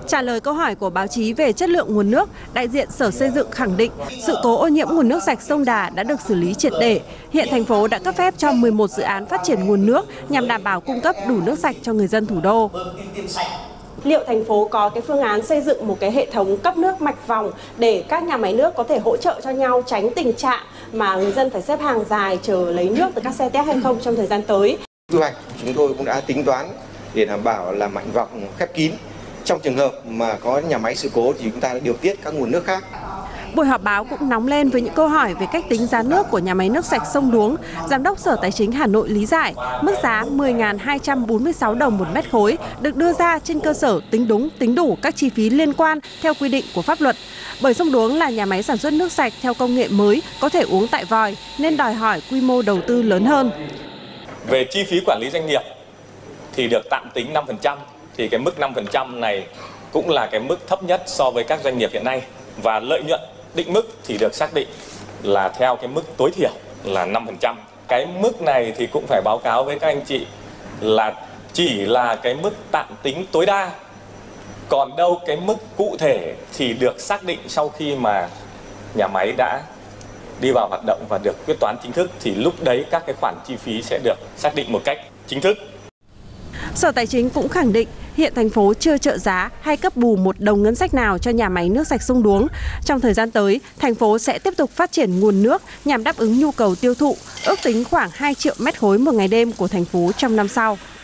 Trả lời câu hỏi của báo chí về chất lượng nguồn nước, đại diện Sở Xây dựng khẳng định sự cố ô nhiễm nguồn nước sạch sông Đà đã được xử lý triệt để. Hiện thành phố đã cấp phép cho 11 dự án phát triển nguồn nước nhằm đảm bảo cung cấp đủ nước sạch cho người dân thủ đô. Liệu thành phố có cái phương án xây dựng một cái hệ thống cấp nước mạch vòng để các nhà máy nước có thể hỗ trợ cho nhau, tránh tình trạng mà người dân phải xếp hàng dài chờ lấy nước từ các xe tét hay không trong thời gian tới? Quy hoạch chúng tôi cũng đã tính toán để đảm bảo là mạch vòng khép kín. Trong trường hợp mà có nhà máy sự cố thì chúng ta đã điều tiết các nguồn nước khác. Buổi họp báo cũng nóng lên với những câu hỏi về cách tính giá nước của nhà máy nước sạch sông Đuống. Giám đốc Sở Tài chính Hà Nội lý giải, mức giá 10.246 đồng 1 mét khối được đưa ra trên cơ sở tính đúng, tính đủ các chi phí liên quan theo quy định của pháp luật. Bởi sông Đuống là nhà máy sản xuất nước sạch theo công nghệ mới, có thể uống tại vòi nên đòi hỏi quy mô đầu tư lớn hơn. Về chi phí quản lý doanh nghiệp thì được tạm tính 5%, thì cái mức 5% này cũng là cái mức thấp nhất so với các doanh nghiệp hiện nay, và lợi nhuận định mức thì được xác định là theo cái mức tối thiểu là 5%. Cái mức này thì cũng phải báo cáo với các anh chị là chỉ là cái mức tạm tính tối đa, còn đâu cái mức cụ thể thì được xác định sau khi mà nhà máy đã đi vào hoạt động và được quyết toán chính thức, thì lúc đấy các cái khoản chi phí sẽ được xác định một cách chính thức. Sở Tài chính cũng khẳng định hiện thành phố chưa trợ giá hay cấp bù một đồng ngân sách nào cho nhà máy nước sạch sông Đuống. Trong thời gian tới, thành phố sẽ tiếp tục phát triển nguồn nước nhằm đáp ứng nhu cầu tiêu thụ, ước tính khoảng 2 triệu mét khối một ngày đêm của thành phố trong năm sau.